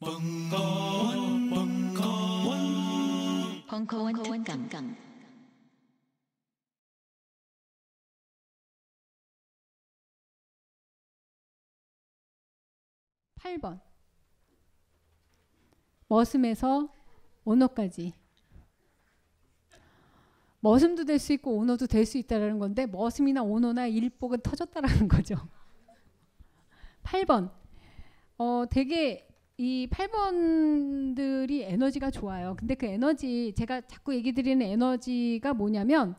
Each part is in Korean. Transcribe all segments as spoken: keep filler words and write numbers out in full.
벙커원, 벙커원, 벙커원 특강. 팔 번. 머슴에서 오너까지. 머슴도 될 수 있고 오너도 될 수 있다는 건데 머슴이나 오너나 일복은 터졌다라는 거죠. 팔 번. 어, 되게 이 팔 번들이 에너지가 좋아요. 근데 그 에너지, 제가 자꾸 얘기 드리는 에너지가 뭐냐면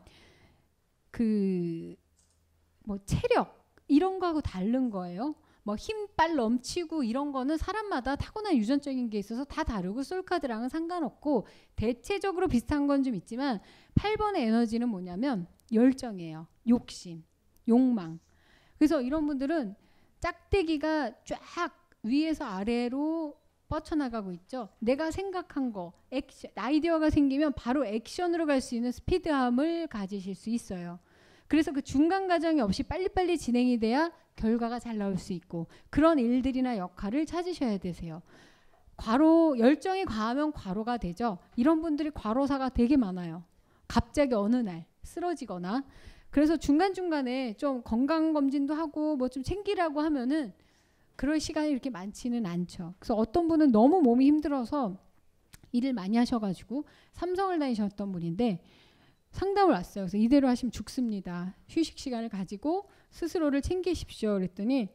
그 뭐 체력 이런 거하고 다른 거예요. 뭐 힘빨 넘치고 이런 거는 사람마다 타고난 유전적인 게 있어서 다 다르고 솔카드랑은 상관없고 대체적으로 비슷한 건 좀 있지만 팔 번의 에너지는 뭐냐면 열정이에요. 욕심, 욕망. 그래서 이런 분들은 짝대기가 쫙 위에서 아래로 뻗쳐나가고 있죠. 내가 생각한 거, 액션, 아이디어가 생기면 바로 액션으로 갈 수 있는 스피드함을 가지실 수 있어요. 그래서 그 중간 과정이 없이 빨리빨리 진행이 돼야 결과가 잘 나올 수 있고 그런 일들이나 역할을 찾으셔야 되세요. 과로, 열정이 과하면 과로가 되죠. 이런 분들이 과로사가 되게 많아요. 갑자기 어느 날 쓰러지거나. 그래서 중간중간에 좀 건강검진도 하고 뭐 좀 챙기라고 하면은 그럴 시간이 이렇게 많지는 않죠. 그래서 어떤 분은 너무 몸이 힘들어서 일을 많이 하셔가지고 삼성을 다니셨던 분인데 상담을 왔어요. 그래서 이대로 하시면 죽습니다. 휴식 시간을 가지고 스스로를 챙기십시오. 그랬더니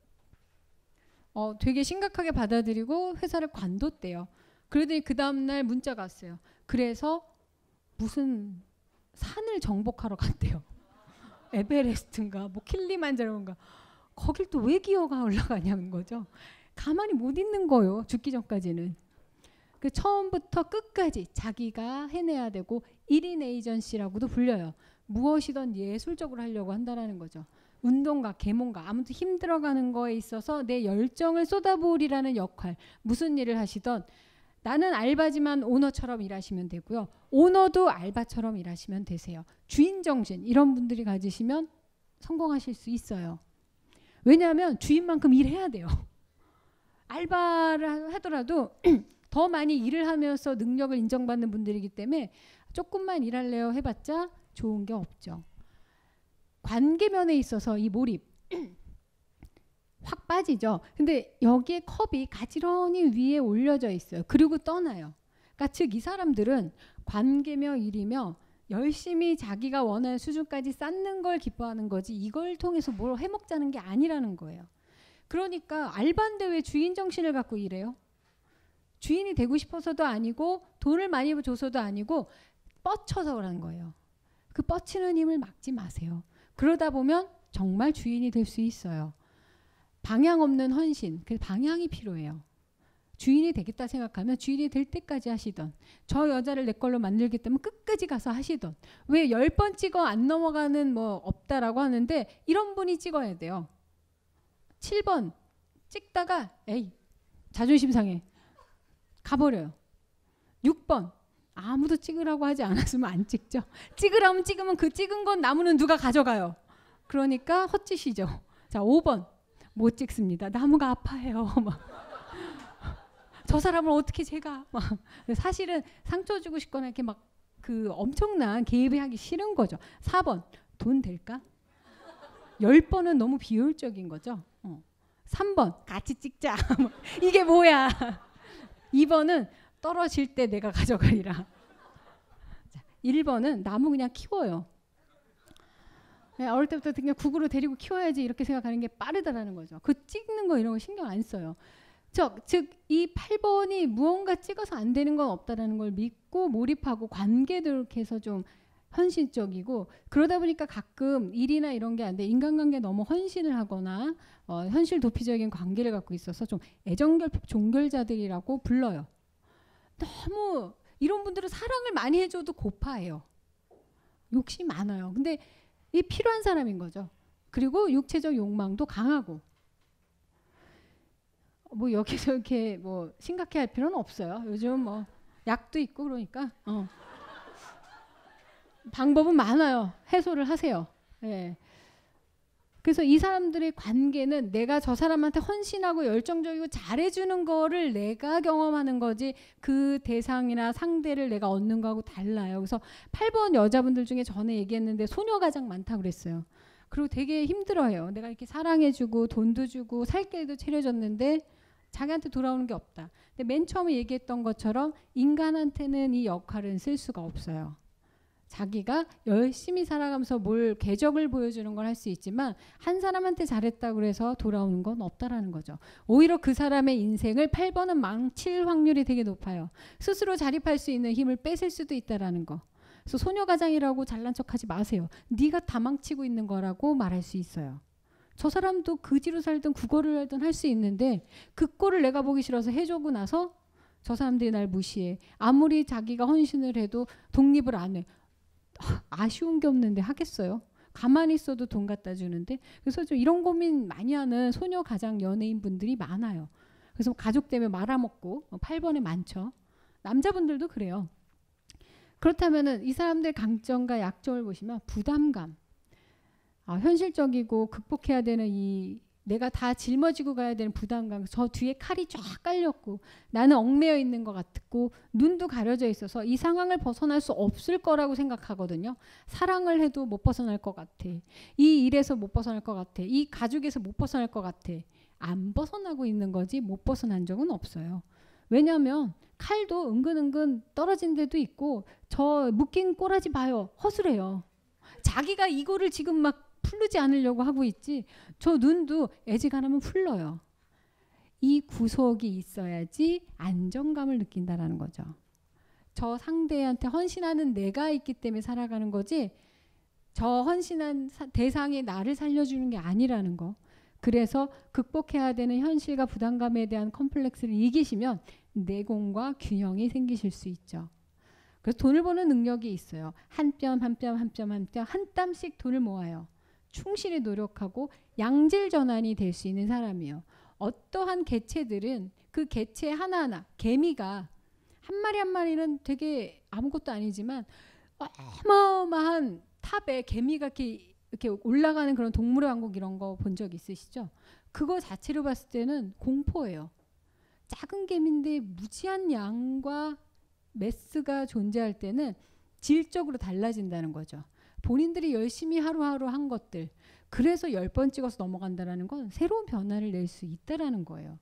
어, 되게 심각하게 받아들이고 회사를 관뒀대요. 그러더니 그 다음날 문자가 왔어요. 그래서 무슨 산을 정복하러 갔대요. 에베레스트인가 뭐 킬리만자로인가. 거길 또 왜 기어가 올라가냐는 거죠. 가만히 못 있는 거예요. 죽기 전까지는. 그 처음부터 끝까지 자기가 해내야 되고 일 인 에이전시라고도 불려요. 무엇이든 예술적으로 하려고 한다는 거죠. 운동가, 계몽가, 아무튼 힘들어가는 거에 있어서 내 열정을 쏟아부으리라는 역할. 무슨 일을 하시던 나는 알바지만 오너처럼 일하시면 되고요. 오너도 알바처럼 일하시면 되세요. 주인정신 이런 분들이 가지시면 성공하실 수 있어요. 왜냐하면 주인만큼 일해야 돼요. 알바를 하더라도 더 많이 일을 하면서 능력을 인정받는 분들이기 때문에 조금만 일할래요 해봤자 좋은 게 없죠. 관계면에 있어서 이 몰입 확 빠지죠. 근데 여기에 컵이 가지런히 위에 올려져 있어요. 그리고 떠나요. 그러니까 즉 이 사람들은 관계며 일이며 열심히 자기가 원하는 수준까지 쌓는 걸 기뻐하는 거지 이걸 통해서 뭘 해먹자는 게 아니라는 거예요. 그러니까 알바인데 왜 주인 정신을 갖고 일해요? 주인이 되고 싶어서도 아니고 돈을 많이 줘서도 아니고 뻗쳐서 그러는 거예요. 그 뻗치는 힘을 막지 마세요. 그러다 보면 정말 주인이 될 수 있어요. 방향 없는 헌신, 그 방향이 필요해요. 주인이 되겠다 생각하면 주인이 될 때까지 하시던 저 여자를 내 걸로 만들겠다면 끝까지 가서 하시던 왜 열 번 찍어 안 넘어가는 뭐 없다라고 하는데 이런 분이 찍어야 돼요. 칠 번 찍다가 에이 자존심 상해 가버려요. 육 번 아무도 찍으라고 하지 않았으면 안 찍죠. 찍으라면 찍으면 그 찍은 건 나무는 누가 가져가요. 그러니까 헛짓이죠. 자 오 번 못 찍습니다. 나무가 아파해요. 막. 저 사람을 어떻게 제가 막. 사실은 상처 주고 싶거나 이렇게 막 그 엄청난 개입이 하기 싫은 거죠. 사 번 돈 될까? 열 번은 너무 비효율적인 거죠. 어. 삼 번 같이 찍자. 이게 뭐야? 이 번은 떨어질 때 내가 가져가리라. 자, 일 번은 나무 그냥 키워요. 그냥 어릴 때부터 그냥 국으로 데리고 키워야지 이렇게 생각하는 게 빠르다라는 거죠. 그 찍는 거 이런 거 신경 안 써요. 즉 이 팔 번이 무언가 찍어서 안 되는 건 없다라는 걸 믿고 몰입하고 관계도 이렇게 해서 좀 헌신적이고 그러다 보니까 가끔 일이나 이런 게 안 돼. 인간관계에 너무 헌신을 하거나 어, 현실 도피적인 관계를 갖고 있어서 좀 애정결핍 종결자들이라고 불러요. 너무 이런 분들은 사랑을 많이 해줘도 고파해요. 욕심이 많아요. 근데 이 필요한 사람인 거죠. 그리고 육체적 욕망도 강하고 뭐 여기서 이렇게 뭐 심각해할 필요는 없어요. 요즘 뭐 약도 있고 그러니까 어. 방법은 많아요. 해소를 하세요. 예. 그래서 이 사람들의 관계는 내가 저 사람한테 헌신하고 열정적이고 잘해주는 거를 내가 경험하는 거지 그 대상이나 상대를 내가 얻는 거하고 달라요. 그래서 팔 번 여자분들 중에 전에 얘기했는데 소녀 가장 많다고 그랬어요. 그리고 되게 힘들어해요. 내가 이렇게 사랑해주고 돈도 주고 살 길도 차려줬는데 자기한테 돌아오는 게 없다. 근데 맨 처음에 얘기했던 것처럼 인간한테는 이 역할은 쓸 수가 없어요. 자기가 열심히 살아가면서 뭘 궤적을 보여주는 걸 할 수 있지만 한 사람한테 잘했다고 해서 돌아오는 건 없다라는 거죠. 오히려 그 사람의 인생을 팔 번은 망칠 확률이 되게 높아요. 스스로 자립할 수 있는 힘을 뺏을 수도 있다라는 거. 그래서 소녀가장이라고 잘난 척하지 마세요. 네가 다 망치고 있는 거라고 말할 수 있어요. 저 사람도 그지로 살든 국어를 하든 할 수 있는데 그 꼴을 내가 보기 싫어서 해주고 나서 저 사람들이 날 무시해. 아무리 자기가 헌신을 해도 독립을 안 해. 아쉬운 게 없는데 하겠어요? 가만히 있어도 돈 갖다 주는데. 그래서 좀 이런 고민 많이 하는 소녀 가장 연예인 분들이 많아요. 그래서 가족 때문에 말아먹고 팔 번에 많죠. 남자분들도 그래요. 그렇다면은 이 사람들 강점과 약점을 보시면 부담감, 아, 현실적이고 극복해야 되는 이 내가 다 짊어지고 가야 되는 부담감, 저 뒤에 칼이 쫙 깔렸고 나는 얽매여 있는 것 같고 눈도 가려져 있어서 이 상황을 벗어날 수 없을 거라고 생각하거든요. 사랑을 해도 못 벗어날 것 같아. 이 일에서 못 벗어날 것 같아. 이 가족에서 못 벗어날 것 같아. 안 벗어나고 있는 거지 못 벗어난 적은 없어요. 왜냐하면 칼도 은근은근 떨어진 데도 있고 저 묶인 꼬라지 봐요. 허술해요. 자기가 이거를 지금 막 풀르지 않으려고 하고 있지 저 눈도 애지간하면 풀러요. 이 구속이 있어야지 안정감을 느낀다라는 거죠. 저 상대한테 헌신하는 내가 있기 때문에 살아가는 거지 저 헌신한 사, 대상이 나를 살려주는 게 아니라는 거. 그래서 극복해야 되는 현실과 부담감에 대한 컴플렉스를 이기시면 내공과 균형이 생기실 수 있죠. 그래서 돈을 버는 능력이 있어요. 한 뼘 한 뼘 한 뼘 한 뼘 한 땀씩 돈을 모아요. 충실히 노력하고 양질 전환이 될 수 있는 사람이에요. 어떠한 개체들은 그 개체 하나하나, 개미가 한 마리 한 마리는 되게 아무것도 아니지만 어마어마한 탑에 개미가 이렇게, 이렇게 올라가는 그런 동물의 왕국 이런 거 본 적 있으시죠? 그거 자체로 봤을 때는 공포예요. 작은 개미인데 무지한 양과 매스가 존재할 때는 질적으로 달라진다는 거죠. 본인들이 열심히 하루하루 한 것들, 그래서 열 번 찍어서 넘어간다는 건 새로운 변화를 낼 수 있다는 거예요.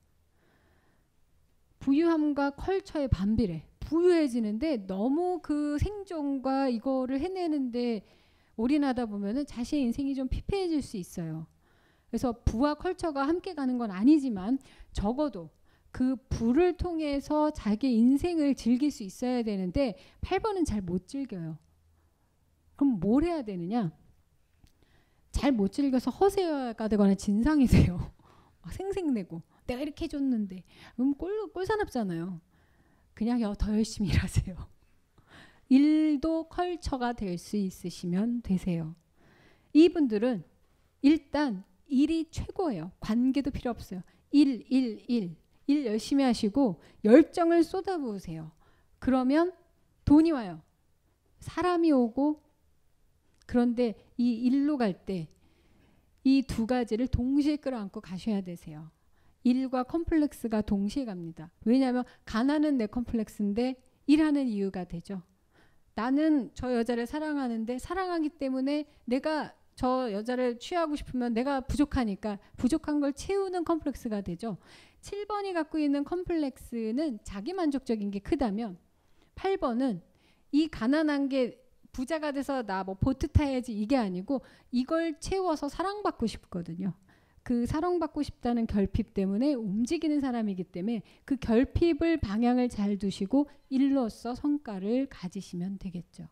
부유함과 컬처의 반비례. 부유해지는데 너무 그 생존과 이거를 해내는데 올인하다 보면은 자신의 인생이 좀 피폐해질 수 있어요. 그래서 부와 컬처가 함께 가는 건 아니지만 적어도 그 부를 통해서 자기 인생을 즐길 수 있어야 되는데 팔 번은 잘 못 즐겨요. 그럼 뭘 해야 되느냐? 잘 못 즐겨서 허세가 되거나 진상이 돼요. 생색내고 내가 이렇게 해줬는데 그럼 꼴, 꼴사납잖아요. 그냥 더 열심히 일하세요. 일도 컬처가 될 수 있으시면 되세요. 이분들은 일단 일이 최고예요. 관계도 필요 없어요. 일, 일, 일. 일 열심히 하시고 열정을 쏟아부으세요. 그러면 돈이 와요. 사람이 오고. 그런데 이 일로 갈 때 이 두 가지를 동시에 끌어안고 가셔야 되세요. 일과 컴플렉스가 동시에 갑니다. 왜냐하면 가난은 내 컴플렉스인데 일하는 이유가 되죠. 나는 저 여자를 사랑하는데 사랑하기 때문에 내가 저 여자를 취하고 싶으면 내가 부족하니까 부족한 걸 채우는 컴플렉스가 되죠. 칠 번이 갖고 있는 컴플렉스는 자기만족적인 게 크다면 팔 번은 이 가난한 게 부자가 돼서 나 뭐 보트 타야지 이게 아니고 이걸 채워서 사랑받고 싶거든요. 그 사랑받고 싶다는 결핍 때문에 움직이는 사람이기 때문에 그 결핍을 방향을 잘 두시고 일로서 성과를 가지시면 되겠죠.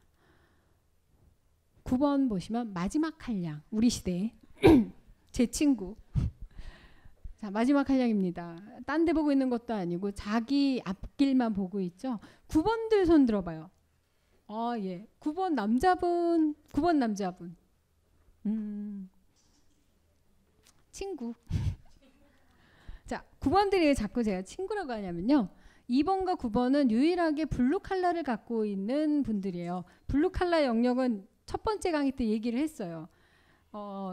구 번 보시면 마지막 한량, 우리 시대에 제 친구. 자, 마지막 한량입니다. 딴 데 보고 있는 것도 아니고 자기 앞길만 보고 있죠. 구 번들 손 들어봐요. 아, 예. 구 번 남자분, 구 번 남자분. 음. 친구. 자, 구 번들이 자꾸 제가 친구라고 하냐면요. 이 번과 구 번은 유일하게 블루 칼라를 갖고 있는 분들이에요. 블루 칼라 영역은 첫 번째 강의 때 얘기를 했어요. 어,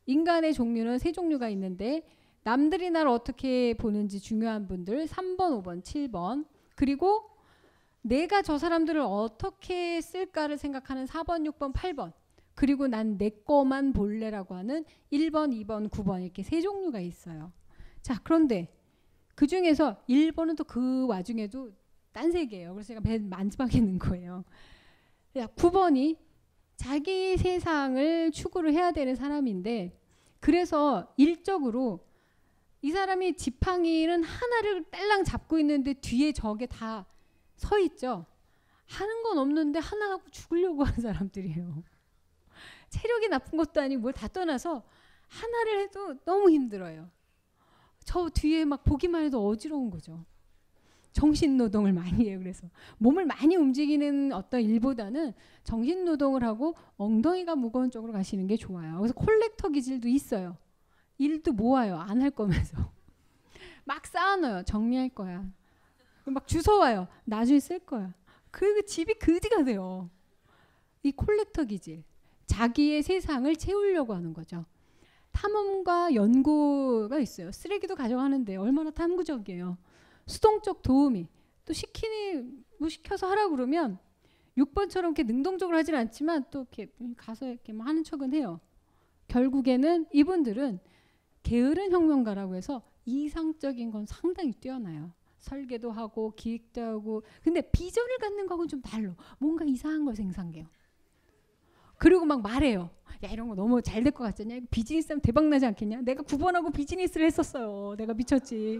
인간의 종류는 세 종류가 있는데 남들이 날 어떻게 보는지 중요한 분들 삼 번, 오 번, 칠 번 그리고 내가 저 사람들을 어떻게 쓸까를 생각하는 사 번, 육 번, 팔 번 그리고 난 내 거만 볼래라고 하는 일 번, 이 번, 구 번 이렇게 세 종류가 있어요. 자, 그런데 그 중에서 일 번은 또 그 와중에도 딴 세계예요. 그래서 제가 맨 마지막에 있는 거예요. 구 번이 자기 세상을 추구를 해야 되는 사람인데 그래서 일적으로 이 사람이 지팡이는 하나를 딸랑 잡고 있는데 뒤에 저게 다 서 있죠. 하는 건 없는데 하나 하고 죽으려고 하는 사람들이에요. 체력이 나쁜 것도 아니고 뭘 다 떠나서 하나를 해도 너무 힘들어요. 저 뒤에 막 보기만 해도 어지러운 거죠. 정신노동을 많이 해요. 그래서 몸을 많이 움직이는 어떤 일보다는 정신노동을 하고 엉덩이가 무거운 쪽으로 가시는 게 좋아요. 그래서 콜렉터 기질도 있어요. 일도 모아요. 안 할 거면서. 막 쌓아놔요. 정리할 거야. 막 주워와요. 나중에 쓸 거야. 그 집이 그지가 돼요. 이 콜렉터 기질. 자기의 세상을 채우려고 하는 거죠. 탐험과 연구가 있어요. 쓰레기도 가져가는데 얼마나 탐구적이에요. 수동적 도우미. 또 시키니 뭐 시켜서 하라고 그러면 육 번처럼 이렇게 능동적으로 하진 않지만 또 이렇게 가서 이렇게 막 하는 척은 해요. 결국에는 이분들은 게으른 혁명가라고 해서 이상적인 건 상당히 뛰어나요. 설계도 하고 기획도 하고 근데 비전을 갖는 거하고는 좀 달라. 뭔가 이상한 걸 생산해요. 그리고 막 말해요. 야 이런 거 너무 잘 될 것 같지 않냐? 비즈니스 하면 대박 나지 않겠냐? 내가 구 번하고 비즈니스를 했었어요. 내가 미쳤지.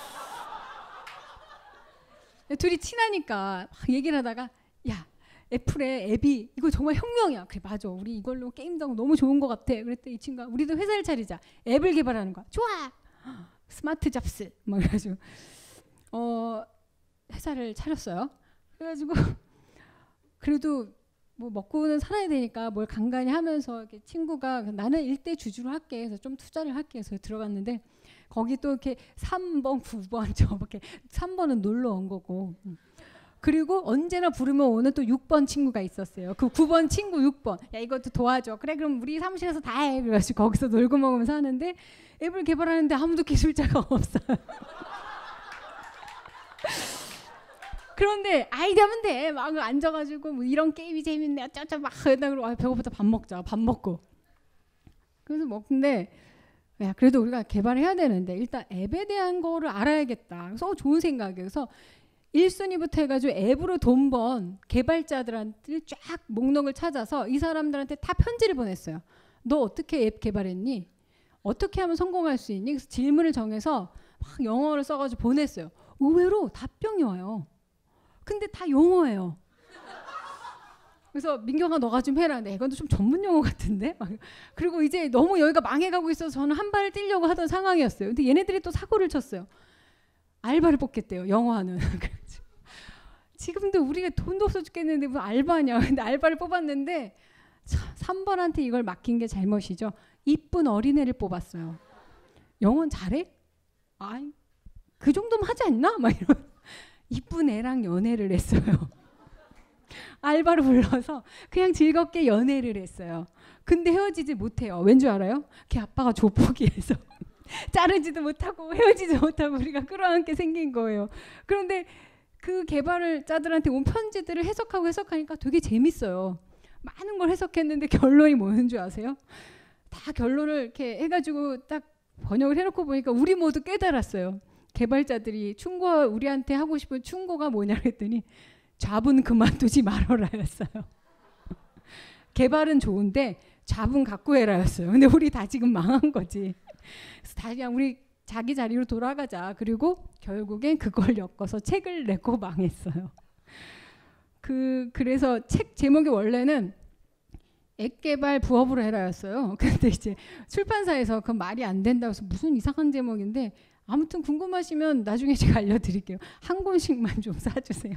둘이 친하니까 막 얘기를 하다가 야 애플의 앱이 이거 정말 혁명이야. 그래 맞아. 우리 이걸로 게임도 하고 너무 좋은 것 같아. 그랬더니 이 친구가 우리도 회사를 차리자. 앱을 개발하는 거야. 좋아. 스마트 잡스. 막 그래가지고 어 회사를 차렸어요. 그래가지고 그래도 뭐 먹고는 살아야 되니까 뭘 간간히 하면서 이렇게 친구가 나는 일대 주주로 할게 해서 좀 투자를 할게 해서 들어갔는데 거기 또 이렇게 삼 번, 구 번 저렇게 삼 번은 놀러 온 거고 그리고 언제나 부르면 오는 또 육 번 친구가 있었어요. 그 구 번 친구 육 번 야 이것도 도와줘. 그래 그럼 우리 사무실에서 다 해. 그래가지고 거기서 놀고 먹으면서 하는데 앱을 개발하는데 아무도 기술자가 없어요. 그런데 아이디어면 돼. 막 앉아가지고 뭐 이런 게임이 재밌네. 어쩌저 막 하다 그러고 아, 배고프다 밥 먹자. 밥 먹고. 그래서 먹는데 야 그래도 우리가 개발해야 되는데 일단 앱에 대한 거를 알아야겠다. 그래서 좋은 생각이에요. 그래서 일 순위부터 해가지고 앱으로 돈 번 개발자들한테 쫙 목록을 찾아서 이 사람들한테 다 편지를 보냈어요. 너 어떻게 앱 개발했니? 어떻게 하면 성공할 수 있니? 그래서 질문을 정해서 막 영어를 써가지고 보냈어요. 의외로 답변이 와요. 근데 다 영어예요. 그래서 민경아 너가 좀 해라. 근데 이건 좀 전문 용어 같은데? 그리고 이제 너무 여기가 망해가고 있어서 저는 한 발을 뛰려고 하던 상황이었어요. 근데 얘네들이 또 사고를 쳤어요. 알바를 뽑겠대요. 영어하는. 지금도 우리가 돈도 없어 죽겠는데 뭐 알바냐. 근데 알바를 뽑았는데 삼 번한테 이걸 맡긴 게 잘못이죠. 이쁜 어린애를 뽑았어요. 영어는 잘해? 아이 그 정도면 하지 않나? 막 이런. 이쁜 애랑 연애를 했어요. 알바로 불러서 그냥 즐겁게 연애를 했어요. 근데 헤어지지 못해요. 왠 줄 알아요? 걔 아빠가 조폭이해서 자르지도 못하고 헤어지지 못하고 우리가 끌어안게 생긴 거예요. 그런데 그 개발을 자들한테 온 편지들을 해석하고 해석하니까 되게 재밌어요. 많은 걸 해석했는데 결론이 뭐였는 줄 아세요? 다 결론을 이렇게 해가지고 딱 번역을 해놓고 보니까 우리 모두 깨달았어요. 개발자들이 충고 우리한테 하고 싶은 충고가 뭐냐 했더니 잡은 그만두지 말아라였어요. 개발은 좋은데 잡은 갖고 해라였어요. 근데 우리 다 지금 망한 거지. 그래서 다시 그냥 우리 자기 자리로 돌아가자. 그리고 결국엔 그걸 엮어서 책을 내고 망했어요. 그 그래서 책 제목이 원래는 앱 개발 부업으로 해라였어요. 근데 이제 출판사에서 그 말이 안 된다고 해서 무슨 이상한 제목인데 아무튼 궁금하시면 나중에 제가 알려드릴게요. 한 권씩만 좀 사주세요.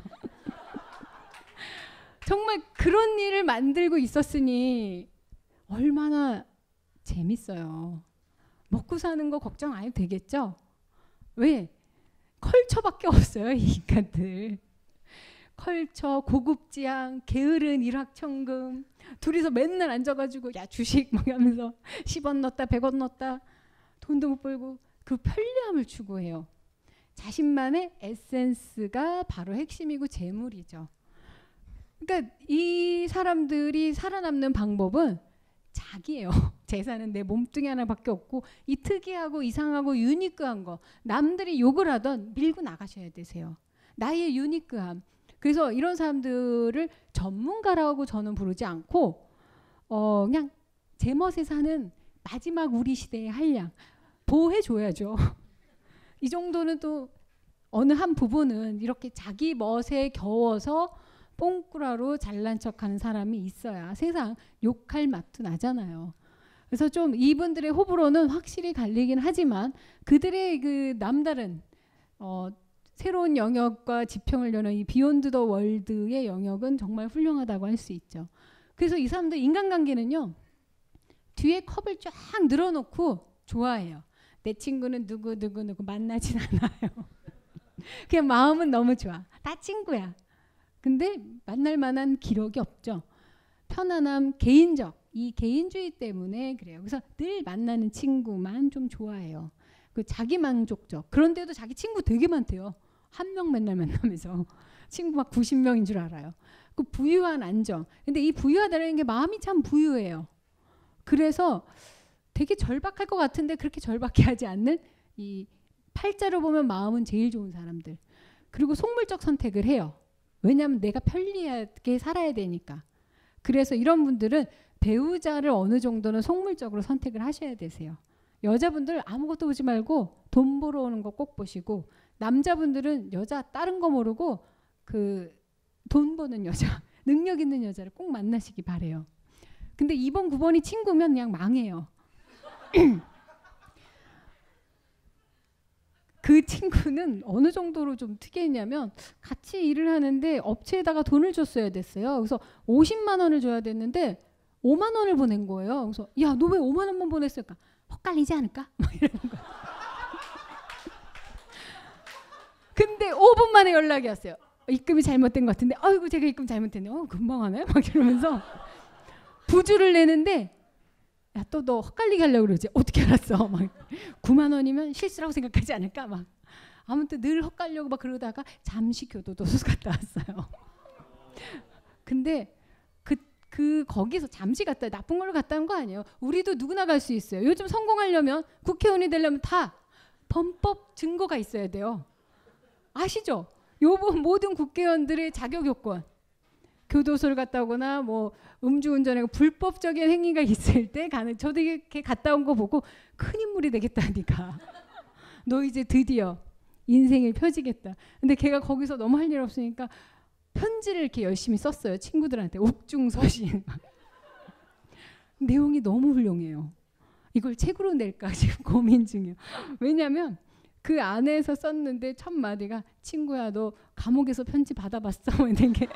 정말 그런 일을 만들고 있었으니 얼마나 재밌어요. 먹고 사는 거 걱정 안 해도 되겠죠? 왜? 컬처밖에 없어요. 이 인간들. 컬처, 고급지향, 게으른 일확천금, 둘이서 맨날 앉아가지고 야 주식 막 하면서 십 원 넣었다 백 원 넣었다 돈도 못 벌고 그 편리함을 추구해요. 자신만의 에센스가 바로 핵심이고 재물이죠. 그러니까 이 사람들이 살아남는 방법은 자기예요. 재산은 내 몸뚱이 하나밖에 없고 이 특이하고 이상하고 유니크한 거 남들이 욕을 하던 밀고 나가셔야 되세요. 나의 유니크함. 그래서 이런 사람들을 전문가라고 저는 부르지 않고 어 그냥 제 멋에 사는 마지막 우리 시대의 한량 보호해줘야죠. 이 정도는 또 어느 한 부분은 이렇게 자기 멋에 겨워서 뽕꾸라로 잘난 척하는 사람이 있어야 세상 욕할 맛도 나잖아요. 그래서 좀 이분들의 호불호는 확실히 갈리긴 하지만 그들의 그 남다른 어 새로운 영역과 지평을 여는 이 비욘드 더 월드의 영역은 정말 훌륭하다고 할 수 있죠. 그래서 이 사람들 인간관계는요. 뒤에 컵을 쫙 늘어놓고 좋아해요. 내 친구는 누구 누구 누구 만나진 않아요. 그냥 마음은 너무 좋아. 다 친구야. 근데 만날 만한 기록이 없죠. 편안함, 개인적. 이 개인주의 때문에 그래요. 그래서 늘 만나는 친구만 좀 좋아해요. 그 자기 만족적. 그런데도 자기 친구 되게 많대요. 한 명 맨날 만나면서 친구 막 구십 명인 줄 알아요. 그 부유한 안정. 근데 이 부유하다는 게 마음이 참 부유해요. 그래서 되게 절박할 것 같은데 그렇게 절박해 하지 않는 이 팔자로 보면 마음은 제일 좋은 사람들. 그리고 속물적 선택을 해요. 왜냐하면 내가 편리하게 살아야 되니까. 그래서 이런 분들은 배우자를 어느 정도는 속물적으로 선택을 하셔야 되세요. 여자분들 아무것도 보지 말고 돈 벌어 오는 거 꼭 보시고 남자분들은 여자 다른 거 모르고 그 돈 버는 여자, 능력 있는 여자를 꼭 만나시기 바래요. 근데 이 번, 구 번이 친구면 그냥 망해요. 그 친구는 어느 정도로 좀 특이했냐면 같이 일을 하는데 업체에다가 돈을 줬어야 됐어요. 그래서 오십만 원을 줘야 됐는데 오만 원을 보낸 거예요. 그래서 야, 너 왜 오만 원만 보냈을까? 헛갈리지 않을까? 막 이러는 거야. 근데 오 분 만에 연락이 왔어요. 입금이 잘못된 것 같은데 아이고 제가 입금 잘못했네. 어, 금방 하네? 막 이러면서 부주를 내는데 야, 또 너 헛갈리게 하려고 그러지? 어떻게 알았어? 막 구만 원이면 실수라고 생각하지 않을까? 막 아무튼 늘 헛갈려고 막 그러다가 잠시 교도소서 갔다 왔어요. 근데 그, 그 거기서 잠시 갔다 나쁜 걸로 갔다 온 거 아니에요. 우리도 누구나 갈 수 있어요. 요즘 성공하려면 국회의원이 되려면 다 범법 증거가 있어야 돼요. 아시죠? 요번 모든 국회의원들의 자격 요건. 교도소를 갔다 오거나 뭐 음주운전에 불법적인 행위가 있을 때 가는 저도 이렇게 갔다 온 거 보고 큰 인물이 되겠다니까. 너 이제 드디어 인생을 펴지겠다. 근데 걔가 거기서 너무 할 일 없으니까 편지를 이렇게 열심히 썼어요. 친구들한테 옥중서신. 내용이 너무 훌륭해요. 이걸 책으로 낼까 지금 고민 중이에요. 왜냐하면 그 안에서 썼는데 첫 마디가 친구야 너 감옥에서 편지 받아봤어? 이런 게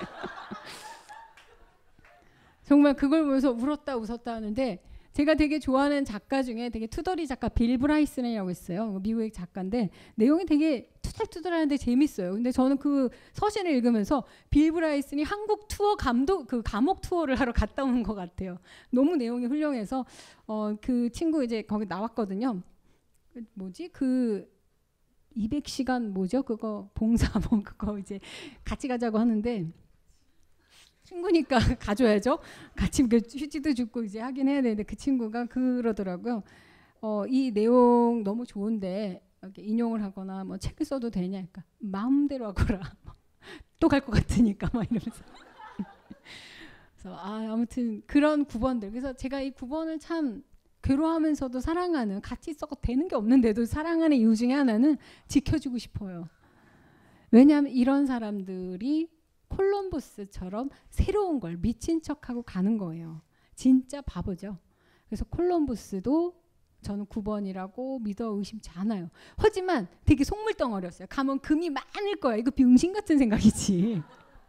정말 그걸 보면서 울었다 웃었다 하는데 제가 되게 좋아하는 작가 중에 되게 투덜이 작가 빌 브라이슨이라고 있어요. 미국의 작가인데 내용이 되게 투덜투덜하는데 재밌어요. 근데 저는 그 서신을 읽으면서 빌 브라이슨이 한국 투어 감독 그 감옥 투어를 하러 갔다 오는 것 같아요. 너무 내용이 훌륭해서 어, 그 친구 이제 거기 나왔거든요. 뭐지 그 이백 시간 뭐죠 그거 봉사 뭐 그거 이제 같이 가자고 하는데. 친구니까 가줘야죠. 같이 휴지도 줍고 이제 하긴 해야 되는데 그 친구가 그러더라고요. 어, 이 내용 너무 좋은데 이렇게 인용을 하거나 뭐 책을 써도 되냐 그러니까 마음대로 하거라. 또 갈 것 같으니까 막 이러면서. 그래서 아, 아무튼 그런 구 번들. 그래서 제가 이 구 번을 참 괴로워하면서도 사랑하는 같이 썩어 되는 게 없는데도 사랑하는 이유 중에 하나는 지켜주고 싶어요. 왜냐하면 이런 사람들이 콜럼버스처럼 새로운 걸 미친 척하고 가는 거예요. 진짜 바보죠. 그래서 콜럼버스도 저는 구 번이라고 믿어 의심치 않아요. 하지만 되게 속물덩어리였어요. 가면 금이 많을 거야. 이거 병신 같은 생각이지.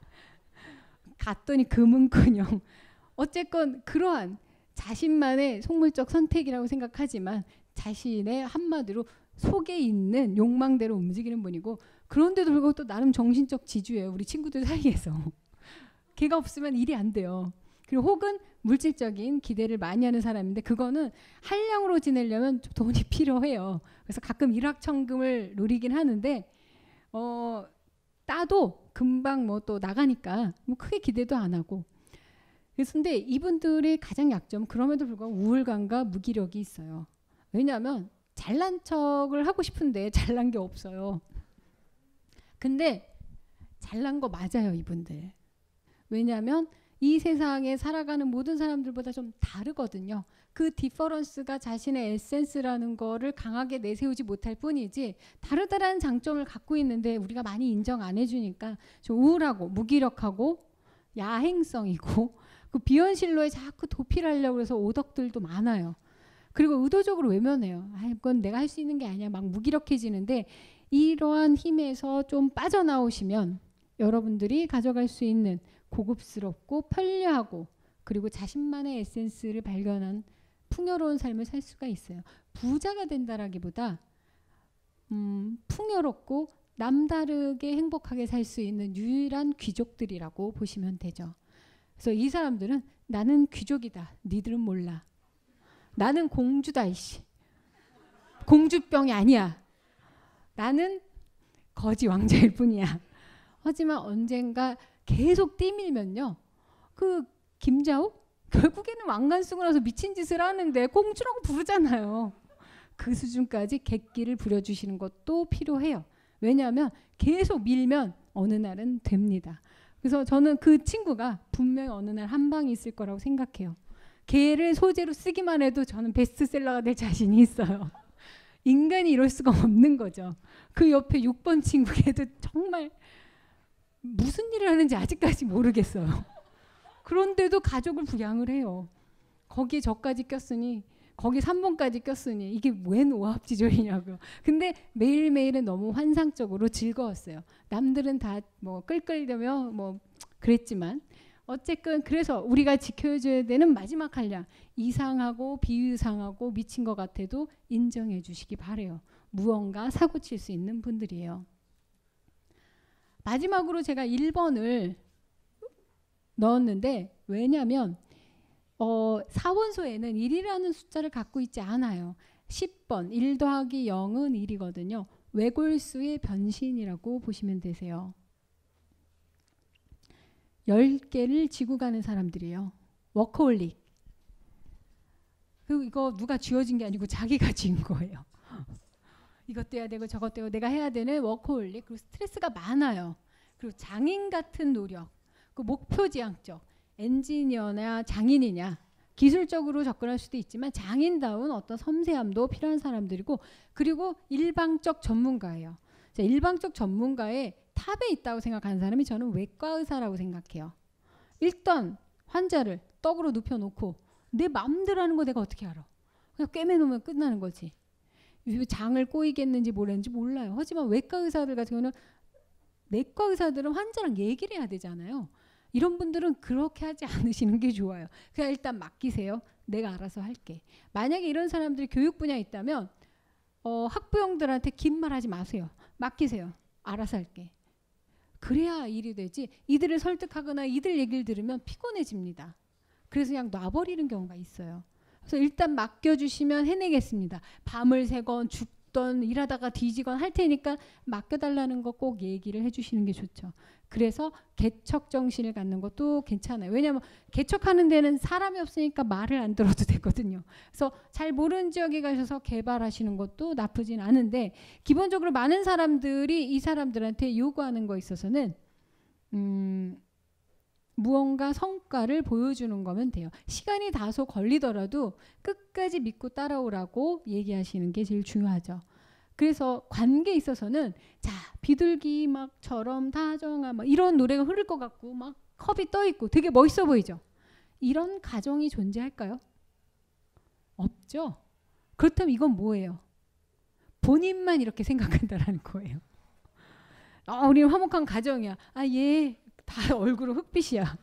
갔더니 금은커녕. 어쨌건 그러한 자신만의 속물적 선택이라고 생각하지만 자신의 한마디로 속에 있는 욕망대로 움직이는 분이고 그런데도 불구하고 또 나름 정신적 지주예요. 우리 친구들 사이에서. 걔가 없으면 일이 안 돼요. 그리고 혹은 물질적인 기대를 많이 하는 사람인데 그거는 한량으로 지내려면 좀 돈이 필요해요. 그래서 가끔 일확천금을 노리긴 하는데 어, 따도 금방 뭐 또 나가니까 뭐 크게 기대도 안 하고. 그런데 이분들의 가장 약점은 그럼에도 불구하고 우울감과 무기력이 있어요. 왜냐하면 잘난 척을 하고 싶은데 잘난 게 없어요. 근데 잘난 거 맞아요, 이분들. 왜냐하면 이 세상에 살아가는 모든 사람들보다 좀 다르거든요. 그 디퍼런스가 자신의 에센스라는 거를 강하게 내세우지 못할 뿐이지 다르다라는 장점을 갖고 있는데 우리가 많이 인정 안 해주니까 좀 우울하고 무기력하고 야행성이고 그 비현실로에 자꾸 도피하려고 해서 오덕들도 많아요. 그리고 의도적으로 외면해요. 아, 그건 내가 할 수 있는 게 아니야. 막 무기력해지는데 이러한 힘에서 좀 빠져나오시면 여러분들이 가져갈 수 있는 고급스럽고 편리하고 그리고 자신만의 에센스를 발견한 풍요로운 삶을 살 수가 있어요. 부자가 된다라기보다 음, 풍요롭고 남다르게 행복하게 살 수 있는 유일한 귀족들이라고 보시면 되죠. 그래서 이 사람들은 나는 귀족이다. 니들은 몰라. 나는 공주다. 이씨. 공주병이 아니야. 나는 거지 왕자일 뿐이야. 하지만 언젠가 계속 뛰밀면요. 그 김자우? 결국에는 왕관 쓰고 나서 미친 짓을 하는데 공주라고 부르잖아요. 그 수준까지 객기를 부려주시는 것도 필요해요. 왜냐하면 계속 밀면 어느 날은 됩니다. 그래서 저는 그 친구가 분명히 어느 날 한 방이 있을 거라고 생각해요. 걔를 소재로 쓰기만 해도 저는 베스트셀러가 될 자신이 있어요. 인간이 이럴 수가 없는 거죠. 그 옆에 육 번 친구 걔도 정말 무슨 일을 하는지 아직까지 모르겠어요. 그런데도 가족을 부양을 해요. 거기에 저까지 꼈으니 거기 삼 번까지 꼈으니 이게 웬 오합지졸이냐고요. 근데 매일매일은 너무 환상적으로 즐거웠어요. 남들은 다 뭐 끌끌대며 뭐 그랬지만 어쨌든 그래서 우리가 지켜줘야 되는 마지막 한량 이상하고 비이상하고 미친 것 같아도 인정해 주시기 바래요. 무언가 사고칠 수 있는 분들이에요. 마지막으로 제가 일 번을 넣었는데 왜냐하면 어, 사원소에는 일이라는 숫자를 갖고 있지 않아요. 십 번 일 더하기 영은 일이거든요. 외골수의 변신이라고 보시면 되세요. 열 개를 지고 가는 사람들이에요. 워커홀릭. 그리고 이거 누가 쥐어진 게 아니고 자기가 진 거예요. 이것도 해야 되고 저것도 해야 되고 내가 해야 되는 워커홀릭. 그리고 스트레스가 많아요. 그리고 장인 같은 노력. 그 목표지향적. 엔지니어냐 장인이냐. 기술적으로 접근할 수도 있지만 장인다운 어떤 섬세함도 필요한 사람들이고 그리고 일방적 전문가예요. 자, 일방적 전문가의 탑에 있다고 생각하는 사람이 저는 외과 의사라고 생각해요. 일단 환자를 떡으로 눕혀놓고 내 마음대로 하는 거 내가 어떻게 알아. 그냥 꿰매놓으면 끝나는 거지. 장을 꼬이겠는지 뭐랬는지 몰라요. 하지만 외과 의사들 같은 경우는 내과 의사들은 환자랑 얘기를 해야 되잖아요. 이런 분들은 그렇게 하지 않으시는 게 좋아요. 그냥 일단 맡기세요. 내가 알아서 할게. 만약에 이런 사람들이 교육 분야에 있다면 어, 학부형들한테 긴 말 하지 마세요. 맡기세요. 알아서 할게. 그래야 일이 되지. 이들을 설득하거나 이들 얘기를 들으면 피곤해집니다. 그래서 그냥 놔버리는 경우가 있어요. 그래서 일단 맡겨주시면 해내겠습니다. 밤을 새건 죽던 일하다가 뒤지건 할 테니까 맡겨달라는 거 꼭 얘기를 해주시는 게 좋죠. 그래서 개척 정신을 갖는 것도 괜찮아요. 왜냐하면 개척하는 데는 사람이 없으니까 말을 안 들어도 되거든요. 그래서 잘 모르는 지역에 가셔서 개발하시는 것도 나쁘진 않은데 기본적으로 많은 사람들이 이 사람들한테 요구하는 거에 있어서는 음, 무언가 성과를 보여주는 거면 돼요. 시간이 다소 걸리더라도 끝까지 믿고 따라오라고 얘기하시는 게 제일 중요하죠. 그래서 관계에 있어서는 자 비둘기 막처럼 다정아 막 이런 노래가 흐를 것 같고 막 컵이 떠 있고 되게 멋있어 보이죠. 이런 가정이 존재할까요? 없죠. 그렇다면 이건 뭐예요? 본인만 이렇게 생각한다라는 거예요. 아, 우리 화목한 가정이야. 아, 얘 다 얼굴은 흑빛이야.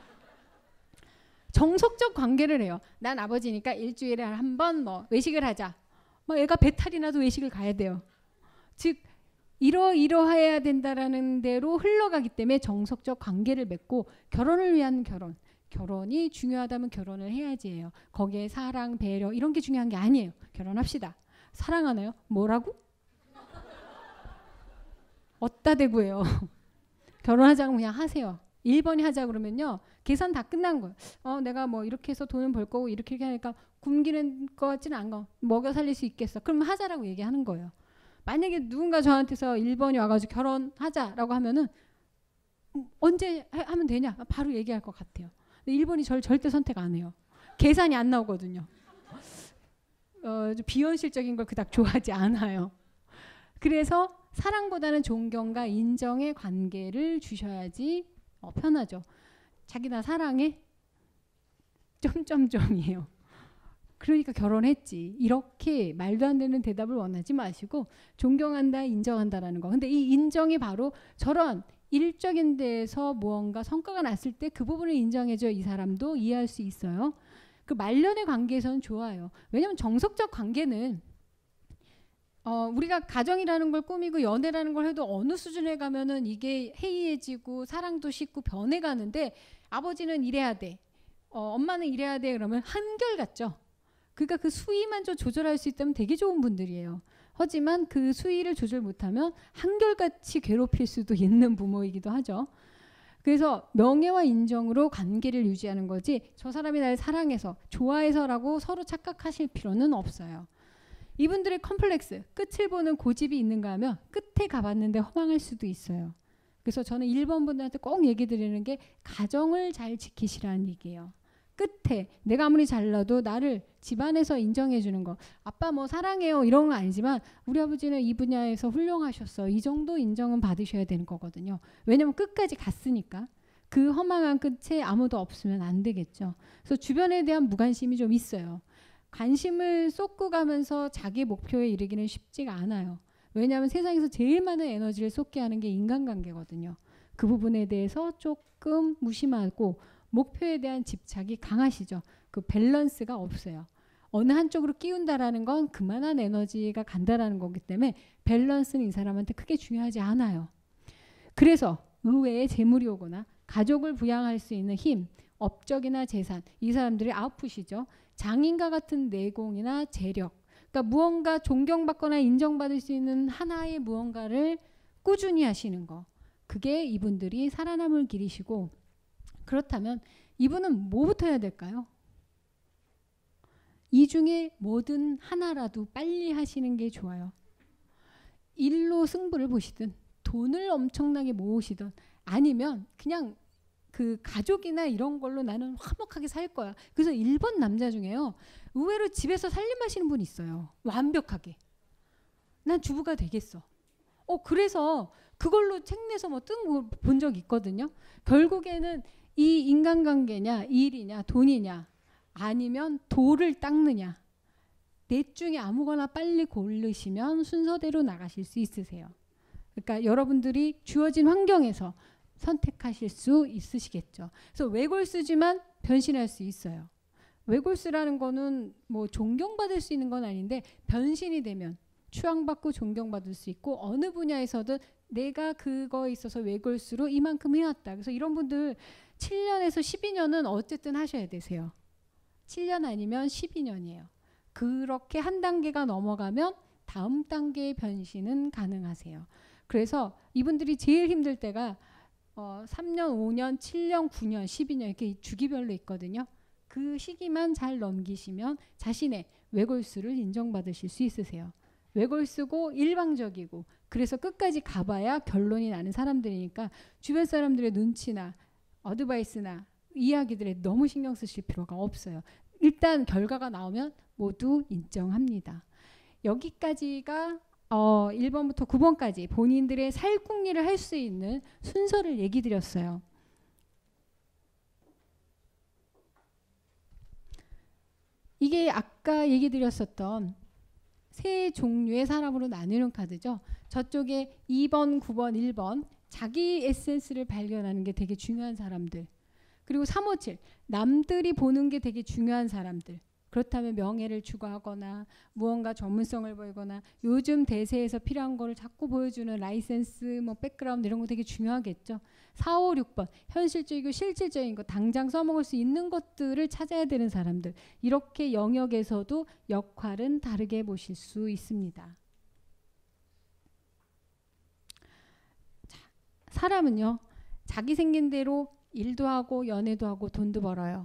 정석적 관계를 해요. 난 아버지니까 일주일에 한 번 뭐 외식을 하자. 뭐 애가 배탈이 나도 외식을 가야 돼요. 즉 이러이러해야 된다라는 대로 흘러가기 때문에 정석적 관계를 맺고 결혼을 위한 결혼. 결혼이 중요하다면 결혼을 해야지 해요. 거기에 사랑, 배려 이런 게 중요한 게 아니에요. 결혼합시다. 사랑하나요? 뭐라고? 어따 대고요. 결혼하자고 그냥 하세요. 일 번이 하자 그러면요. 계산 다 끝난 거예요. 어, 내가 뭐 이렇게 해서 돈은 벌 거고 이렇게 이렇게 하니까 굶기는 것 같지는 않은 거. 먹여 살릴 수 있겠어. 그럼 하자라고 얘기하는 거예요. 만약에 누군가 저한테서 일 번이 와가지고 결혼하자라고 하면은 언제 하, 하면 되냐? 바로 얘기할 것 같아요. 근데 일 번이 저를 절대 선택 안 해요. 계산이 안 나오거든요. 어, 좀 비현실적인 걸 그닥 좋아하지 않아요. 그래서 사랑보다는 존경과 인정의 관계를 주셔야지 어, 편하죠. 자기 나 사랑해? 점점점이에요. 그러니까 결혼했지. 이렇게 말도 안 되는 대답을 원하지 마시고 존경한다, 인정한다라는 거. 근데 이 인정이 바로 저런 일적인 데에서 무언가 성과가 났을 때 그 부분을 인정해줘 이 사람도 이해할 수 있어요. 그 말년의 관계에서는 좋아요. 왜냐하면 정석적 관계는 어, 우리가 가정이라는 걸 꾸미고 연애라는 걸 해도 어느 수준에 가면은 이게 해이해지고 사랑도 식고 변해가는데 아버지는 이래야 돼. 어, 엄마는 이래야 돼. 그러면 한결같죠. 그러니까 그 수위만 좀 조절할 수 있다면 되게 좋은 분들이에요. 하지만 그 수위를 조절 못하면 한결같이 괴롭힐 수도 있는 부모이기도 하죠. 그래서 명예와 인정으로 관계를 유지하는 거지 저 사람이 날 사랑해서 좋아해서라고 서로 착각하실 필요는 없어요. 이분들의 컴플렉스, 끝을 보는 고집이 있는가 하면 끝에 가봤는데 허망할 수도 있어요. 그래서 저는 일 번 분들한테 꼭 얘기 드리는 게 가정을 잘 지키시라는 얘기예요. 끝에 내가 아무리 잘나도 나를 집안에서 인정해 주는 거. 아빠 뭐 사랑해요 이런 건 아니지만 우리 아버지는 이 분야에서 훌륭하셨어. 이 정도 인정은 받으셔야 되는 거거든요. 왜냐면 끝까지 갔으니까. 그 허망한 끝에 아무도 없으면 안 되겠죠. 그래서 주변에 대한 무관심이 좀 있어요. 관심을 쏟고 가면서 자기 목표에 이르기는 쉽지가 않아요. 왜냐하면 세상에서 제일 많은 에너지를 쏟게 하는 게 인간관계거든요. 그 부분에 대해서 조금 무심하고 목표에 대한 집착이 강하시죠. 그 밸런스가 없어요. 어느 한쪽으로 끼운다라는 건 그만한 에너지가 간다라는 거기 때문에 밸런스는 이 사람한테 크게 중요하지 않아요. 그래서 의외의 재물이 오거나 가족을 부양할 수 있는 힘, 업적이나 재산, 이 사람들이 아웃풋이죠. 장인과 같은 내공이나 재력, 그러니까 무언가 존경받거나 인정받을 수 있는 하나의 무언가를 꾸준히 하시는 거. 그게 이분들이 살아남을 길이시고 그렇다면 이분은 뭐부터 해야 될까요? 이 중에 뭐든 하나라도 빨리 하시는 게 좋아요. 일로 승부를 보시든 돈을 엄청나게 모으시든 아니면 그냥 그 가족이나 이런 걸로 나는 화목하게 살 거야. 그래서 일 번 남자 중에요. 의외로 집에서 살림하시는 분이 있어요. 완벽하게. 난 주부가 되겠어. 어 그래서 그걸로 책 내서 뭐 뜬 거 본 적 있거든요. 결국에는 이 인간관계냐 일이냐 돈이냐 아니면 돌을 닦느냐 넷 중에 아무거나 빨리 고르시면 순서대로 나가실 수 있으세요. 그러니까 여러분들이 주어진 환경에서 선택하실 수 있으시겠죠. 그래서 외골수지만 변신할 수 있어요. 외골수라는 거는 뭐 존경받을 수 있는 건 아닌데 변신이 되면 추앙받고 존경받을 수 있고 어느 분야에서든 내가 그거에 있어서 외골수로 이만큼 해왔다. 그래서 이런 분들 칠 년에서 십이 년은 어쨌든 하셔야 되세요. 칠 년 아니면 십이 년이에요. 그렇게 한 단계가 넘어가면 다음 단계의 변신은 가능하세요. 그래서 이분들이 제일 힘들 때가 어, 삼 년, 오 년, 칠 년, 구 년, 십이 년 이렇게 주기별로 있거든요. 그 시기만 잘 넘기시면 자신의 외골수를 인정받으실 수 있으세요. 외골수고 일방적이고 그래서 끝까지 가봐야 결론이 나는 사람들이니까 주변 사람들의 눈치나 어드바이스나 이야기들에 너무 신경 쓰실 필요가 없어요. 일단 결과가 나오면 모두 인정합니다. 여기까지가 어, 일 번부터 구 번까지 본인들의 살궁리를 할 수 있는 순서를 얘기 드렸어요. 이게 아까 얘기 드렸었던 세 종류의 사람으로 나누는 카드죠. 저쪽에 이 번, 구 번, 일 번 자기 에센스를 발견하는 게 되게 중요한 사람들. 그리고 삼, 오, 칠 남들이 보는 게 되게 중요한 사람들. 그렇다면 명예를 추구하거나 무언가 전문성을 보이거나 요즘 대세에서 필요한 거를 자꾸 보여주는 라이센스, 뭐 백그라운드 이런 거 되게 중요하겠죠. 사, 오, 육 번 현실적이고 실질적인 거 당장 써먹을 수 있는 것들을 찾아야 되는 사람들. 이렇게 영역에서도 역할은 다르게 보실 수 있습니다. 자, 사람은요. 자기 생긴 대로 일도 하고 연애도 하고 돈도 벌어요.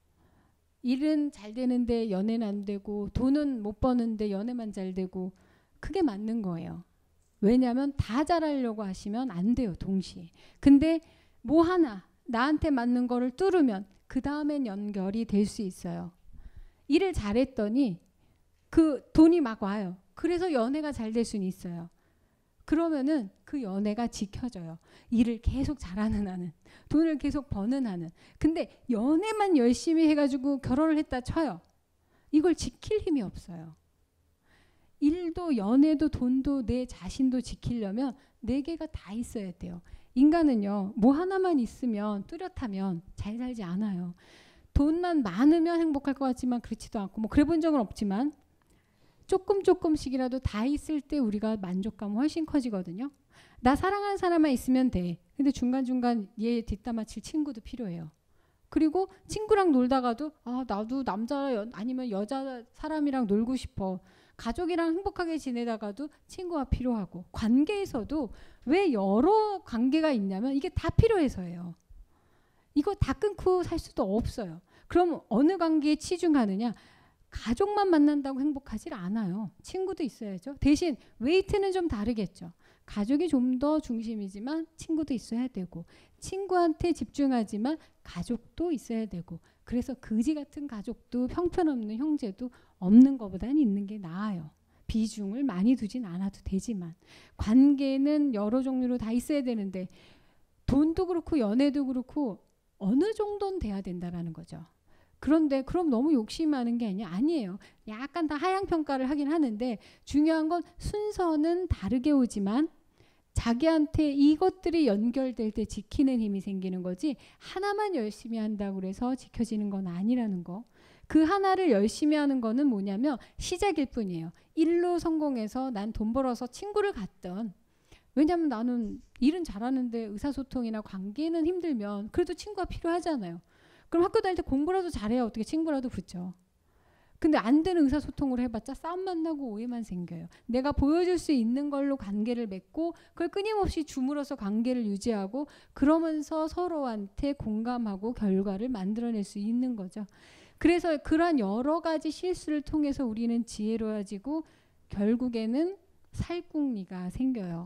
일은 잘 되는데 연애는 안 되고 돈은 못 버는데 연애만 잘 되고 그게 맞는 거예요. 왜냐하면 다 잘하려고 하시면 안 돼요. 동시에. 근데 뭐 하나 나한테 맞는 거를 뚫으면 그 다음엔 연결이 될 수 있어요. 일을 잘했더니 그 돈이 막 와요. 그래서 연애가 잘 될 수는 있어요. 그러면은 그 연애가 지켜져요. 일을 계속 잘하는 한은, 돈을 계속 버는 한은. 근데 연애만 열심히 해가지고 결혼을 했다 쳐요. 이걸 지킬 힘이 없어요. 일도 연애도 돈도 내 자신도 지키려면 네 개가 다 있어야 돼요. 인간은요. 뭐 하나만 있으면 뚜렷하면 잘 살지 않아요. 돈만 많으면 행복할 것 같지만 그렇지도 않고 뭐 그래 본 적은 없지만 조금 조금씩이라도 다 있을 때 우리가 만족감은 훨씬 커지거든요. 나 사랑하는 사람만 있으면 돼. 근데 중간중간 얘 뒷담화칠 친구도 필요해요. 그리고 친구랑 놀다가도 아 나도 남자 여, 아니면 여자 사람이랑 놀고 싶어. 가족이랑 행복하게 지내다가도 친구가 필요하고 관계에서도 왜 여러 관계가 있냐면 이게 다 필요해서예요. 이거 다 끊고 살 수도 없어요. 그럼 어느 관계에 치중하느냐? 가족만 만난다고 행복하지 않아요. 친구도 있어야죠. 대신 웨이트는 좀 다르겠죠. 가족이 좀 더 중심이지만 친구도 있어야 되고 친구한테 집중하지만 가족도 있어야 되고 그래서 그지 같은 가족도 형편없는 형제도 없는 것보다는 있는 게 나아요. 비중을 많이 두진 않아도 되지만 관계는 여러 종류로 다 있어야 되는데 돈도 그렇고 연애도 그렇고 어느 정도는 돼야 된다라는 거죠. 그런데 그럼 너무 욕심 많은 게 아니야. 아니에요. 약간 다 하향 평가를 하긴 하는데 중요한 건 순서는 다르게 오지만 자기한테 이것들이 연결될 때 지키는 힘이 생기는 거지 하나만 열심히 한다고 해서 지켜지는 건 아니라는 거. 그 하나를 열심히 하는 거는 뭐냐면 시작일 뿐이에요. 일로 성공해서 난 돈 벌어서 친구를 갖던 왜냐면 나는 일은 잘하는데 의사소통이나 관계는 힘들면 그래도 친구가 필요하잖아요. 그럼 학교 다닐 때 공부라도 잘해야 어떻게 친구라도 붙죠. 근데 안 되는 의사소통을 해봤자 싸움만 나고 오해만 생겨요. 내가 보여줄 수 있는 걸로 관계를 맺고 그걸 끊임없이 주물어서 관계를 유지하고 그러면서 서로한테 공감하고 결과를 만들어낼 수 있는 거죠. 그래서 그러한 여러 가지 실수를 통해서 우리는 지혜로워지고 결국에는 살궁리가 생겨요.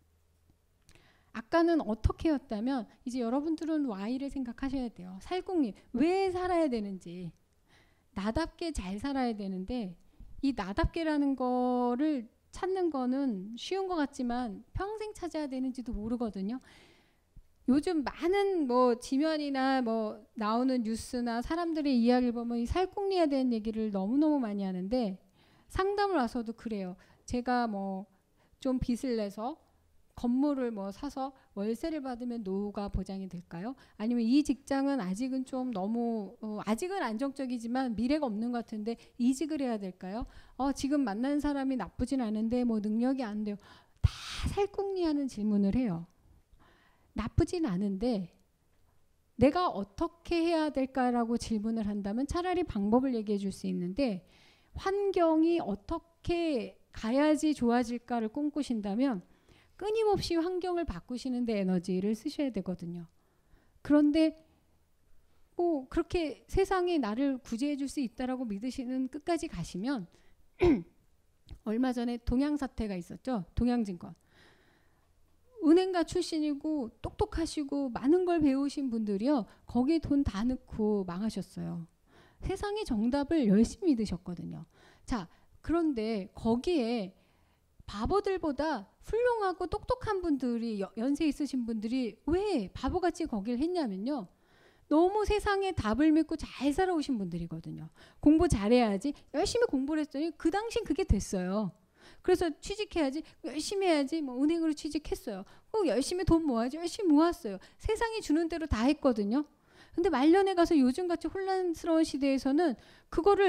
아까는 어떻게 였다면 이제 여러분들은 Y를 생각하셔야 돼요. 살궁리 왜 살아야 되는지 나답게 잘 살아야 되는데 이 나답게라는 거를 찾는 거는 쉬운 것 같지만 평생 찾아야 되는지도 모르거든요. 요즘 많은 뭐 지면이나 뭐 나오는 뉴스나 사람들의 이야기를 보면 이 살궁리에 대한 얘기를 너무너무 많이 하는데 상담을 와서도 그래요. 제가 뭐 좀 빚을 내서 건물을 뭐 사서 월세를 받으면 노후가 보장이 될까요? 아니면 이 직장은 아직은 좀 너무 어, 아직은 안정적이지만 미래가 없는 것 같은데 이직을 해야 될까요? 어, 지금 만난 사람이 나쁘진 않은데 뭐 능력이 안 돼요. 다 살궁리하는 질문을 해요. 나쁘진 않은데 내가 어떻게 해야 될까라고 질문을 한다면 차라리 방법을 얘기해 줄 수 있는데 환경이 어떻게 가야지 좋아질까를 꿈꾸신다면 끊임없이 환경을 바꾸시는 데 에너지를 쓰셔야 되거든요. 그런데 뭐 그렇게 세상이 나를 구제해 줄 수 있다라고 믿으시는 끝까지 가시면 얼마 전에 동양 사태가 있었죠. 동양증권. 은행가 출신이고 똑똑하시고 많은 걸 배우신 분들이요. 거기에 돈 다 넣고 망하셨어요. 세상의 정답을 열심히 믿으셨거든요. 자, 그런데 거기에 바보들보다 훌륭하고 똑똑한 분들이 연세 있으신 분들이 왜 바보같이 거길 했냐면요. 너무 세상에 답을 믿고 잘 살아오신 분들이거든요. 공부 잘해야지 열심히 공부를 했더니 그 당시엔 그게 됐어요. 그래서 취직해야지 열심히 해야지 뭐 은행으로 취직했어요. 꼭 열심히 돈 모아야지 열심히 모았어요. 세상이 주는 대로 다 했거든요. 근데 말년에 가서 요즘같이 혼란스러운 시대에서는 그거를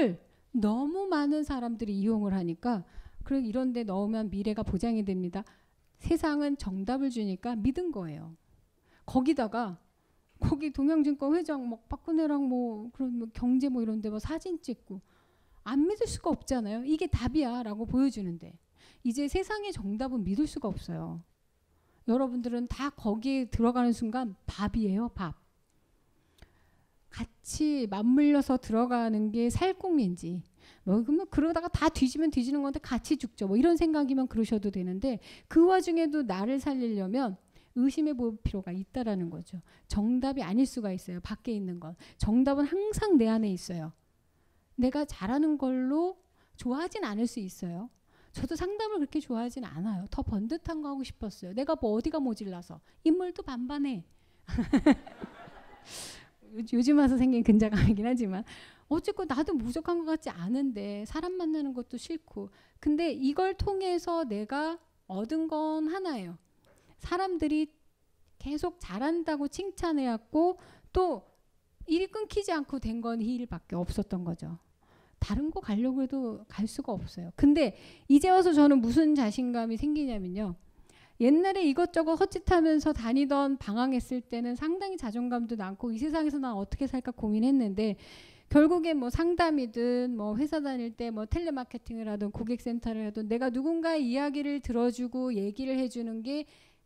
너무 많은 사람들이 이용을 하니까 그리고 이런 데 넣으면 미래가 보장이 됩니다. 세상은 정답을 주니까 믿은 거예요. 거기다가 거기 동양증권 회장 막 박근혜랑 뭐 그런 뭐 경제 뭐 이런 데 뭐 사진 찍고 안 믿을 수가 없잖아요. 이게 답이야 라고 보여주는데 이제 세상의 정답은 믿을 수가 없어요. 여러분들은 다 거기에 들어가는 순간 밥이에요. 밥. 같이 맞물려서 들어가는 게 살궁인지 뭐 그러면 그러다가 다 뒤지면 뒤지는 건데 같이 죽죠. 뭐 이런 생각이면 그러셔도 되는데 그 와중에도 나를 살리려면 의심해 볼 필요가 있다라는 거죠. 정답이 아닐 수가 있어요. 밖에 있는 건. 정답은 항상 내 안에 있어요. 내가 잘하는 걸로 좋아하진 않을 수 있어요. 저도 상담을 그렇게 좋아하진 않아요. 더 번듯한 거 하고 싶었어요. 내가 뭐 어디가 모질라서. 인물도 반반해. 요즘 와서 생긴 근자감이긴 하지만 어쨌건 나도 부족한 것 같지 않은데 사람 만나는 것도 싫고 근데 이걸 통해서 내가 얻은 건 하나예요. 사람들이 계속 잘한다고 칭찬해왔고 또 일이 끊기지 않고 된 건 이 일밖에 없었던 거죠. 다른 거 가려고 해도 갈 수가 없어요. 근데 이제 와서 저는 무슨 자신감이 생기냐면요. 옛날에 이것저것 헛짓하면서 다니던 방황했을 때는 상당히 자존감도 많고 이 세상에서 난 어떻게 살까 고민했는데 결국엔 뭐 상담이든 뭐 회사 다닐 때 뭐 텔레마케팅을 하든 고객센터를 하든 내가 누군가의 이야기를 들어주고 얘기를 해주는 게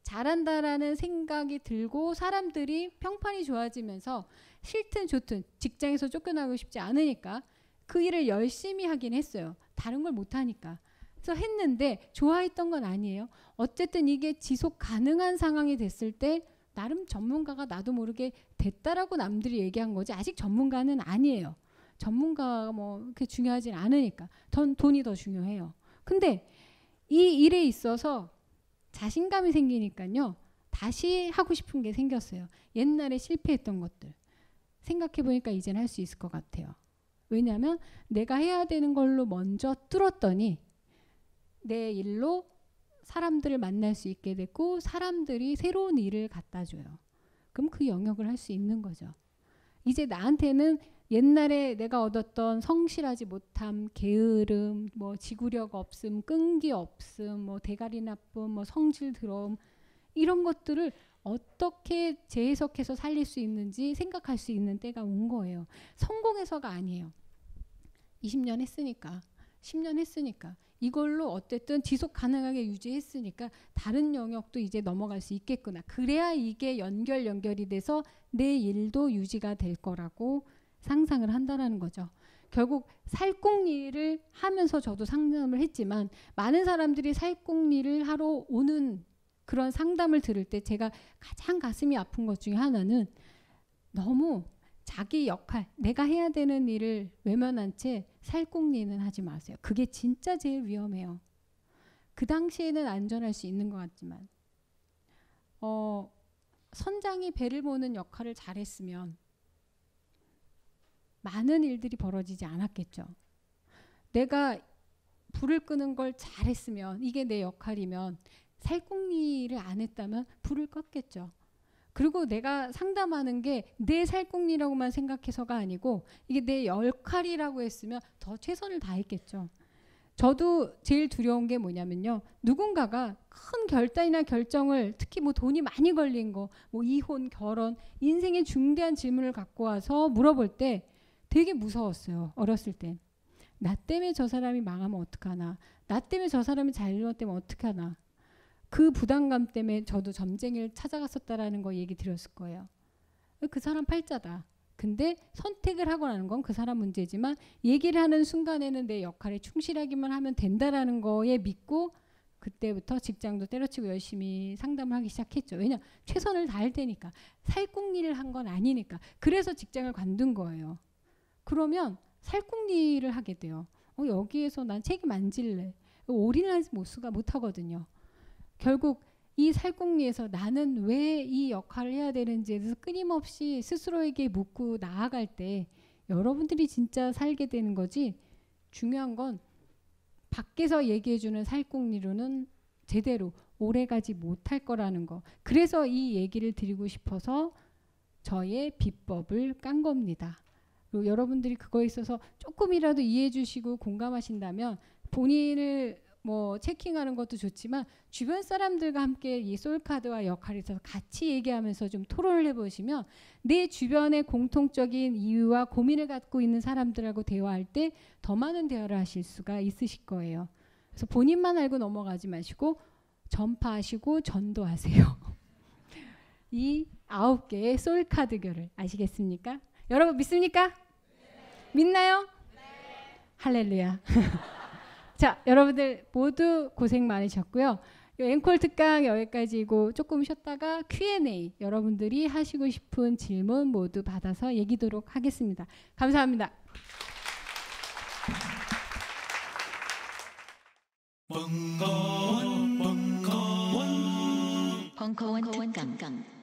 잘한다라는 생각이 들고 사람들이 평판이 좋아지면서 싫든 좋든 직장에서 쫓겨나고 싶지 않으니까 그 일을 열심히 하긴 했어요. 다른 걸 못하니까. 그래서 했는데 좋아했던 건 아니에요. 어쨌든 이게 지속 가능한 상황이 됐을 때 나름 전문가가 나도 모르게 됐다라고 남들이 얘기한 거지 아직 전문가는 아니에요. 전문가가 뭐 그렇게 중요하진 않으니까. 돈, 돈이 더 중요해요. 근데 이 일에 있어서 자신감이 생기니까요. 다시 하고 싶은 게 생겼어요. 옛날에 실패했던 것들. 생각해보니까 이제는 할 수 있을 것 같아요. 왜냐하면 내가 해야 되는 걸로 먼저 뚫었더니 내 일로 사람들을 만날 수 있게 됐고 사람들이 새로운 일을 갖다 줘요. 그럼 그 영역을 할 수 있는 거죠. 이제 나한테는 옛날에 내가 얻었던 성실하지 못함, 게으름, 뭐 지구력 없음, 끈기 없음, 뭐 대가리 나쁨, 뭐 성질 더러움 이런 것들을 어떻게 재해석해서 살릴 수 있는지 생각할 수 있는 때가 온 거예요. 성공해서가 아니에요. 이십 년 했으니까, 십 년 했으니까 이걸로 어쨌든 지속 가능하게 유지했으니까 다른 영역도 이제 넘어갈 수 있겠구나. 그래야 이게 연결 연결이 돼서 내 일도 유지가 될 거라고 상상을 한다라는 거죠. 결국 살궁리를 하면서 저도 상담을 했지만 많은 사람들이 살궁리를 하러 오는 그런 상담을 들을 때 제가 가장 가슴이 아픈 것 중에 하나는 너무 자기 역할, 내가 해야 되는 일을 외면한 채 살궁리는 하지 마세요. 그게 진짜 제일 위험해요. 그 당시에는 안전할 수 있는 것 같지만 어, 선장이 배를 보는 역할을 잘했으면 많은 일들이 벌어지지 않았겠죠. 내가 불을 끄는 걸 잘했으면 이게 내 역할이면 살궁리를 안 했다면 불을 껐겠죠. 그리고 내가 상담하는 게 내 살궁리라고만 생각해서가 아니고 이게 내 역할이라고 했으면 더 최선을 다했겠죠. 저도 제일 두려운 게 뭐냐면요. 누군가가 큰 결단이나 결정을 특히 뭐 돈이 많이 걸린 거, 뭐 이혼, 결혼, 인생의 중대한 질문을 갖고 와서 물어볼 때 되게 무서웠어요. 어렸을 땐. 나 때문에 저 사람이 망하면 어떡하나. 나 때문에 저 사람이 잘못되면 어떡하나. 그 부담감 때문에 저도 점쟁이를 찾아갔었다라는 거 얘기 드렸을 거예요. 그 사람 팔자다. 근데 선택을 하고 나는 건 그 사람 문제지만 얘기를 하는 순간에는 내 역할에 충실하기만 하면 된다라는 거에 믿고 그때부터 직장도 때려치고 열심히 상담을 하기 시작했죠. 왜냐? 최선을 다할 테니까. 살궁리를 한 건 아니니까. 그래서 직장을 관둔 거예요. 그러면 살궁리를 하게 돼요. 어, 여기에서 난 책임 안 질래. 올인하지 못하거든요. 결국 이 살궁리에서 나는 왜 이 역할을 해야 되는지에 대해서 끊임없이 스스로에게 묻고 나아갈 때 여러분들이 진짜 살게 되는 거지 중요한 건 밖에서 얘기해주는 살궁리로는 제대로 오래가지 못할 거라는 거. 그래서 이 얘기를 드리고 싶어서 저의 비법을 깐 겁니다. 그리고 여러분들이 그거에 있어서 조금이라도 이해해 주시고 공감하신다면 본인을 뭐 체킹하는 것도 좋지만 주변 사람들과 함께 이 소울카드와 역할에 있어서 같이 얘기하면서 좀 토론을 해보시면 내 주변의 공통적인 이유와 고민을 갖고 있는 사람들하고 대화할 때 더 많은 대화를 하실 수가 있으실 거예요. 그래서 본인만 알고 넘어가지 마시고 전파하시고 전도하세요. 이 아홉 개의 소울카드교를 아시겠습니까? 여러분 믿습니까? 네. 믿나요? 네. 할렐루야. 자, 여러분들 모두 고생 많으셨고요. 앵콜 특강 여기까지고 조금 쉬었다가 큐 앤 에이 여러분들이 하시고 싶은 질문 모두 받아서 얘기도록 하겠습니다. 감사합니다. 벙커원 벙커원 벙커원 특강